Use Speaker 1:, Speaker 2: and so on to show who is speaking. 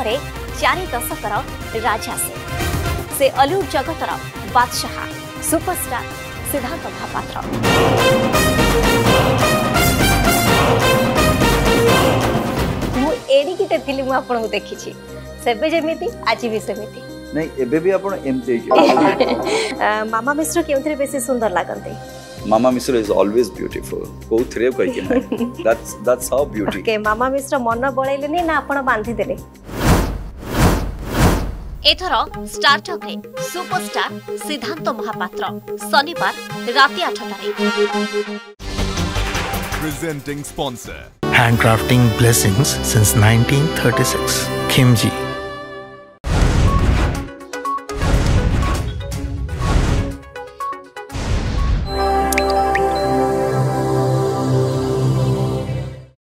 Speaker 1: परे 4 दशकर राजा से हॉलीवुड जगतर बादशाह सुपरस्टार सिद्धांत महापात्र। मु एडिकिटे थिली मु आपन देखि छी सेबे जेमिति आज भी सेमिति
Speaker 2: नहीं एबे भी आपण एमते
Speaker 1: मामा मिश्र केउथरे बेसी सुंदर लागंते।
Speaker 2: मामा मिश्र इज ऑलवेज ब्यूटीफुल को थरे कहि के दैट्स हाउ ब्यूटी
Speaker 1: के मामा मिश्र मन बळैले नि ना आपण बांधी देले। एथर स्टारटॉक रे सुपरस्टार सिद्धांत महापात्र शनिवार राति 8
Speaker 3: Presenting sponsor. Handcrafting blessings since 1936. Khimji.